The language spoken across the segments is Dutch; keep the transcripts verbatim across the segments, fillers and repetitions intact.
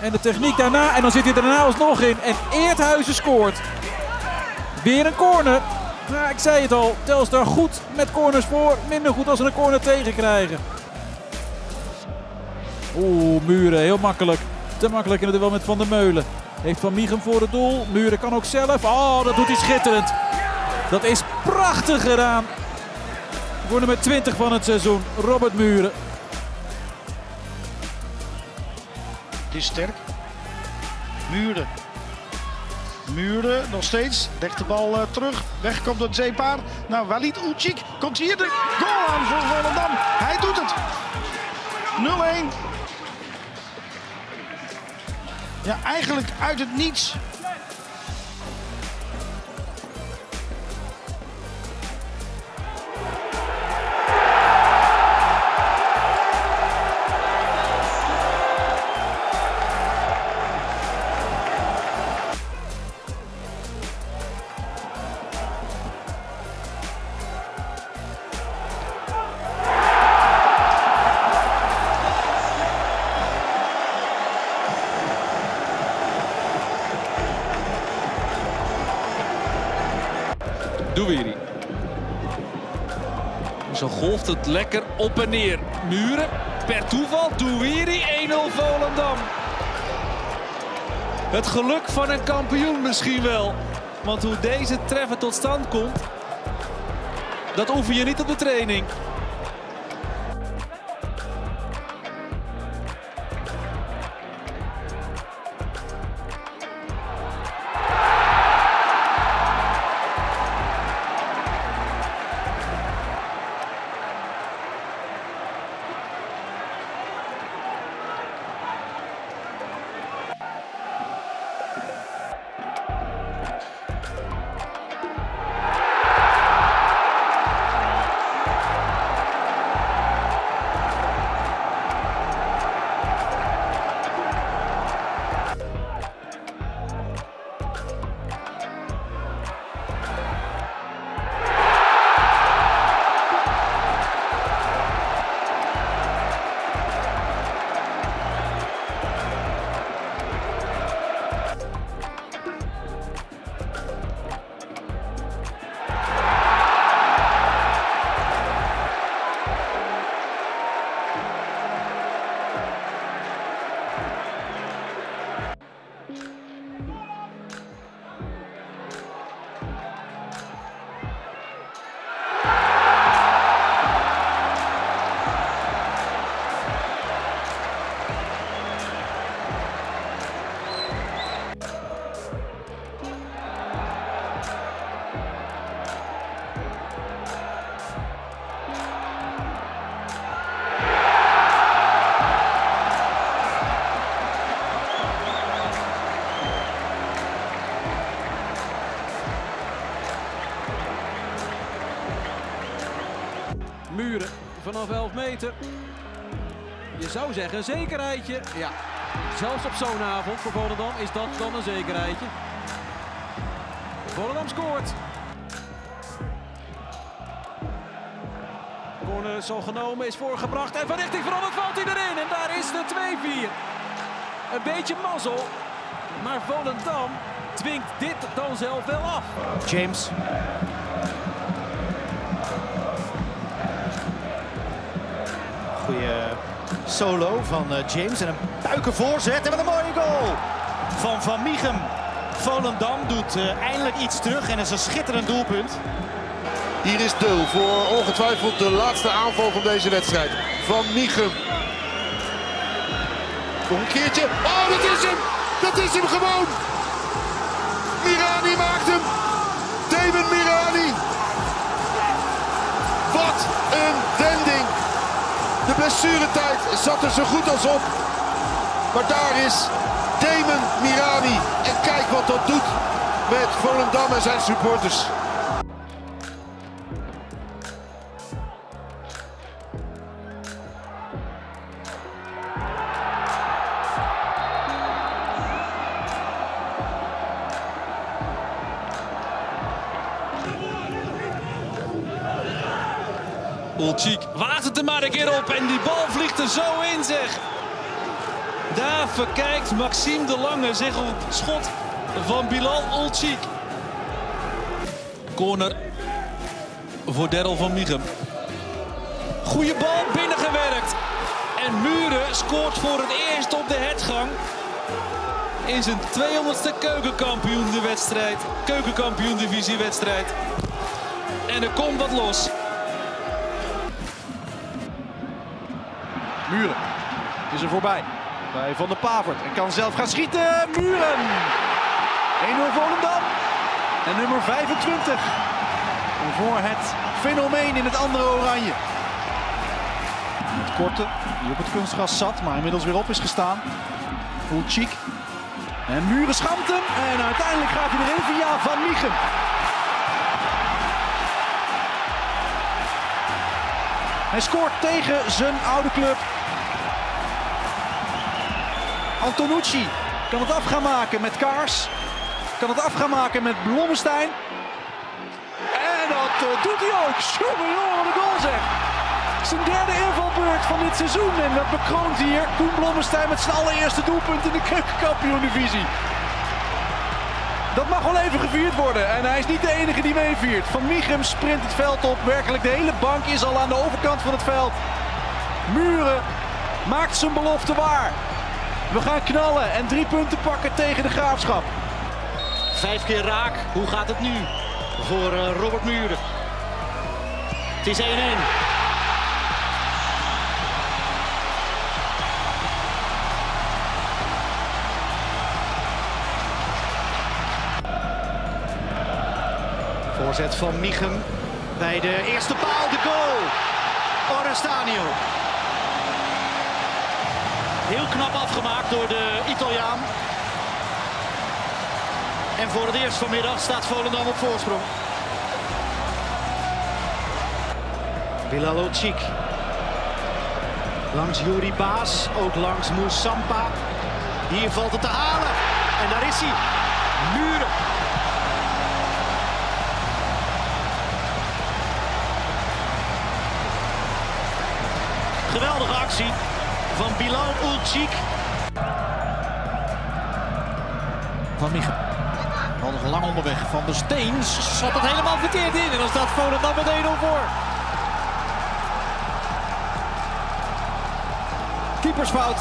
En de techniek daarna. En dan zit hij daarna alsnog in. En Eerthuizen scoort. Weer een corner. Nou, ik zei het al. Telstar goed met corners voor. Minder goed als ze een corner tegen krijgen. Oeh, Muren. Heel makkelijk. Te makkelijk in het duel met Van der Meulen. Heeft Van Mieghem voor het doel. Muren kan ook zelf. Oh, dat doet hij schitterend. Dat is prachtig gedaan. Voor nummer twintig van het seizoen. Robert Muren. Het is sterk. Muren. Muren nog steeds. Legt de bal uh, terug. Wegkomt door het zeepaard. Nou, Walid Ulcik komt hier de goal aan voor Volendam. Hij doet het. nul één. Ja, eigenlijk uit het niets. Douweiri. Zo golft het lekker op en neer. Muren, per toeval, Douweiri, één nul Volendam. Het geluk van een kampioen misschien wel. Want hoe deze treffer tot stand komt, dat oefen je niet op de training. Muren vanaf elf meter. Je zou zeggen een zekerheidje. Ja, zelfs op zo'n avond voor Volendam is dat dan een zekerheidje. Volendam scoort. Corner is al genomen, is voorgebracht en van richting veranderd valt hij erin. En daar is de twee vier. Een beetje mazzel, maar Volendam dwingt dit dan zelf wel af. James. Goeie solo van James en een puiken voorzet en met een mooie goal van Van Mieghem. Volendam doet uh, eindelijk iets terug en is een schitterend doelpunt. Hier is Deul voor ongetwijfeld de laatste aanval van deze wedstrijd. Van Mieghem. Nog een keertje. Oh, dat is hem! Dat is hem gewoon! Mirani maakt hem! Damon Mirani! Wat een wending! De blessuretijd zat er zo goed als op. Maar daar is Damon Mirani. En kijk wat dat doet met Volendam en zijn supporters. Ulcik waagt het er maar een keer op en die bal vliegt er zo in, zeg. Daar verkijkt Maxime de Lange zich op het schot van Bilal Ulcik. Corner voor Daryl van Mieghem. Goeie bal binnengewerkt. En Muren scoort voor het eerst op de hertgang. In zijn tweehonderdste keukenkampioen de wedstrijd. Keukenkampioen divisiewedstrijd. En er komt wat los. Muren is er voorbij. Bij Van der Pavert. En kan zelf gaan schieten. Muren. één nul Volendam. En nummer vijfentwintig. Voor het fenomeen in het andere oranje. Het korte, die op het kunstgras zat, maar inmiddels weer op is gestaan. Ulcik. En Muren schamt hem. En uiteindelijk gaat hij erin via Van Mieghem. Hij scoort tegen zijn oude club. Antonucci kan het af gaan maken met Kaars. Kan het af gaan maken met Blommestein. En dat uh, doet hij ook. Jongen, jongen, wat een goal zeg. Zijn derde invalbeurt van dit seizoen. En dat bekroont hier Koen Blommestein met zijn allereerste doelpunt in de keukenkampioen-divisie. Dat mag wel even gevierd worden. En hij is niet de enige die meeviert. Van Mieghem sprint het veld op. Werkelijk de hele bank is al aan de overkant van het veld. Muren maakt zijn belofte waar. We gaan knallen en drie punten pakken tegen de Graafschap. Vijf keer raak. Hoe gaat het nu voor uh, Robert Muren? Het is één één. Voorzet van Mieghem bij de eerste paal, de goal. Orestanio. Heel knap afgemaakt door de Italiaan. En voor het eerst vanmiddag staat Volendam op voorsprong. Bilal Ulcik. Langs Yuri Baas, ook langs Moussampa. Hier valt het te halen. En daar is hij. Muren. Geweldige actie van Bilal Ulcik. Van Mieghem. Al nog lang onderweg. Van der Steen zat het helemaal verkeerd in. En dan staat Volendam met één nul voor. Keepersfout.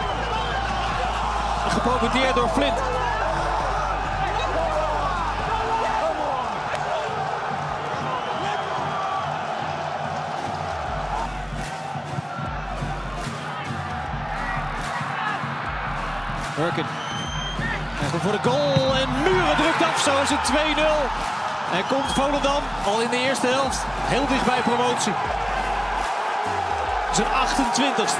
Geprofiteerd door Flint. Merkin. En voor de goal en Muren drukt af, zo is het twee nul. En komt Volendam al in de eerste helft heel dicht bij promotie. Zijn achtentwintigste.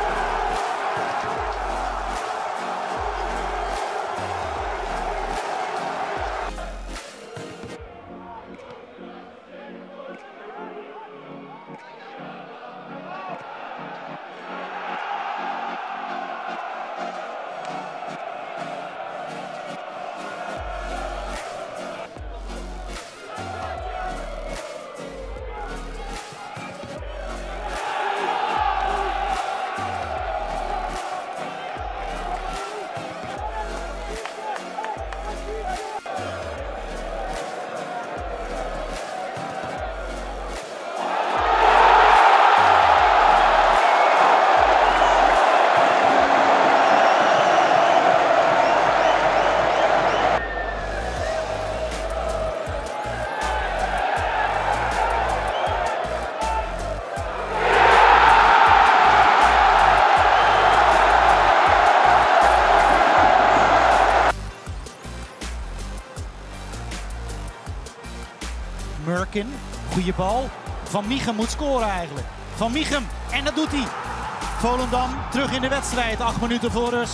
Merkin, goede bal. Van Mieghem moet scoren eigenlijk. Van Mieghem, en dat doet hij. Volendam terug in de wedstrijd, acht minuten voor rust.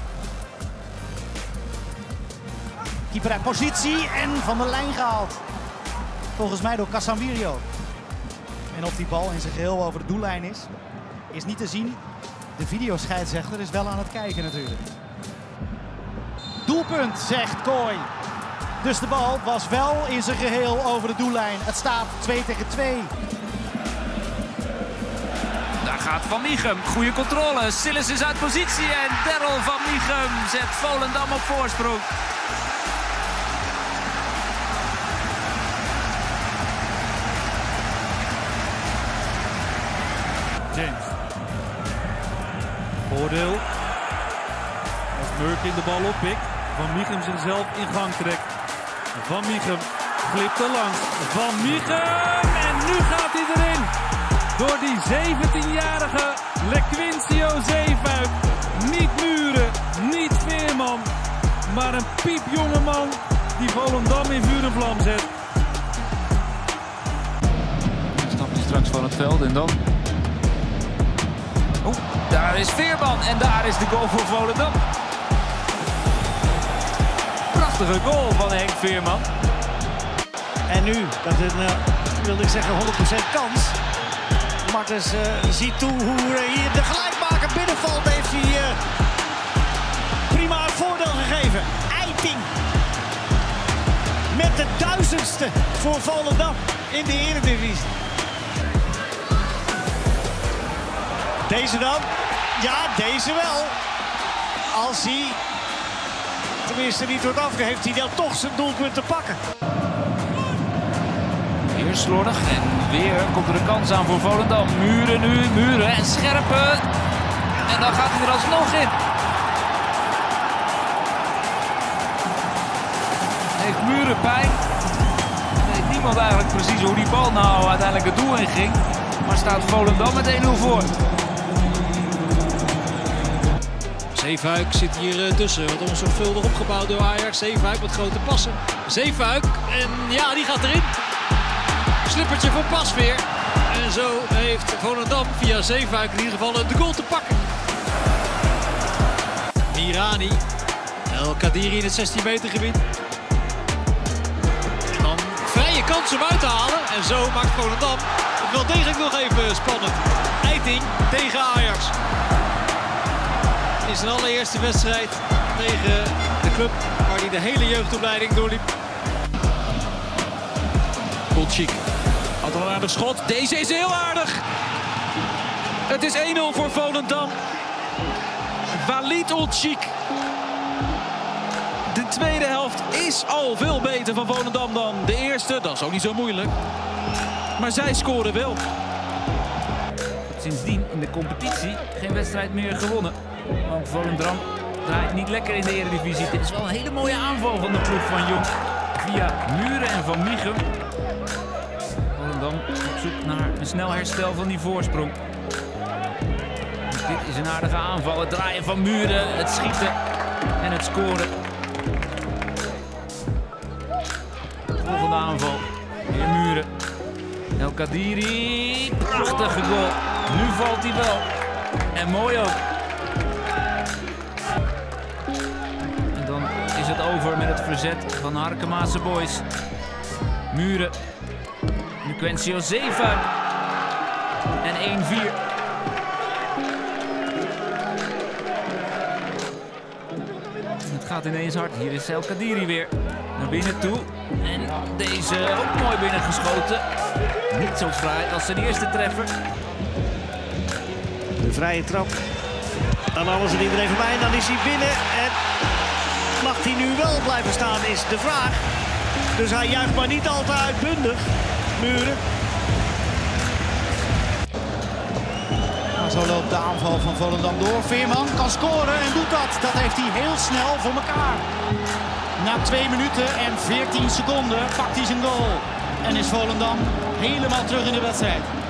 Keeper uit positie en van de lijn gehaald. Volgens mij door Casemiro. En of die bal in zijn geheel over de doellijn is, is niet te zien. De videoscheidsrechter is wel aan het kijken natuurlijk. Doelpunt, zegt Kooi. Dus de bal was wel in zijn geheel over de doellijn. Het staat twee tegen twee. Daar gaat Van Mieghem. Goede controle. Sillis is uit positie en Daryl Van Mieghem zet Volendam op voorsprong. James. Voordeel. Als Murkin de bal oppikt. Van Mieghem zichzelf in gang trekt. Van Mieghem glipt er langs. Van Mieghem. En nu gaat hij erin. Door die zeventienjarige Lequincio Zeefuik. Niet Muren, niet Veerman. Maar een piepjonge man die Volendam in vuur en vlam zet. Stapt hij straks van het veld en dan... Oeh, daar is Veerman en daar is de goal voor Volendam. Prachtige goal van Henk Veerman. En nu, dat is een, uh, wilde ik zeggen, honderd procent kans. Martens uh, ziet toe hoe uh, hier de gelijkmaker binnenvalt. Heeft hij uh, prima het voordeel gegeven. Eiting. Met de duizendste voor Volendam in de Eredivisie. Deze dan? Ja, deze wel. Als hij tenminste niet wordt afgegeven, heeft hij dan toch zijn doelpunt te pakken. Weer slordig en weer komt er een kans aan voor Volendam. Muren nu, Muren en Scherpen. En dan gaat hij er alsnog in. Heeft Muren pijn. Weet niemand eigenlijk precies hoe die bal nou uiteindelijk het doel in ging. Maar staat Volendam met één nul voor. Zeefuik zit hier uh, tussen. Wat onzorgvuldig opgebouwd door Ajax. Zeefuik met grote passen. Zeefuik. En ja, die gaat erin. Slippertje voor Pasveer. En zo heeft Volendam via Zeefuik in ieder geval de goal te pakken. Mirani. El Kadiri in het zestien meter gebied. Dan vrije kans om uit te halen. En zo maakt Volendam het wel degelijk nog even spannend. Eiting tegen Ajax. In zijn allereerste wedstrijd tegen de club waar hij de hele jeugdopleiding doorliep. Ulcik. Had al een aardig schot. Deze is heel aardig. Het is één nul voor Volendam. Walid Ulcik. De tweede helft is al veel beter van Volendam dan de eerste. Dat is ook niet zo moeilijk. Maar zij scoren wel. Sindsdien in de competitie geen wedstrijd meer gewonnen. Want Volendam draait niet lekker in de Eredivisie. Dit is wel een hele mooie aanval van de ploeg van Jong. Via Muren en Van Mieghem. Volendam op zoek naar een snel herstel van die voorsprong. Dit is een aardige aanval. Het draaien van Muren, het schieten en het scoren. Volgende aanval. Weer Muren. El Kadiri. Prachtige goal. Nu valt hij wel. En mooi ook. En dan is het over met het verzet van Harkemaanse boys. Muren. Lequincio Zeefuik. En één vier. Het gaat ineens hard. Hier is El Kadiri weer. Naar binnen toe. En deze ook mooi binnengeschoten. Niet zo fraai als zijn eerste treffer. De vrije trap. Dan alles en iedereen voorbij. En dan is hij binnen. En mag hij nu wel blijven staan is de vraag. Dus hij juicht maar niet al te uitbundig. Muren. Maar zo loopt de aanval van Volendam door. Veerman kan scoren en doet dat. Dat heeft hij heel snel voor elkaar. Na twee minuten en veertien seconden pakt hij zijn goal. En is Volendam helemaal terug in de wedstrijd.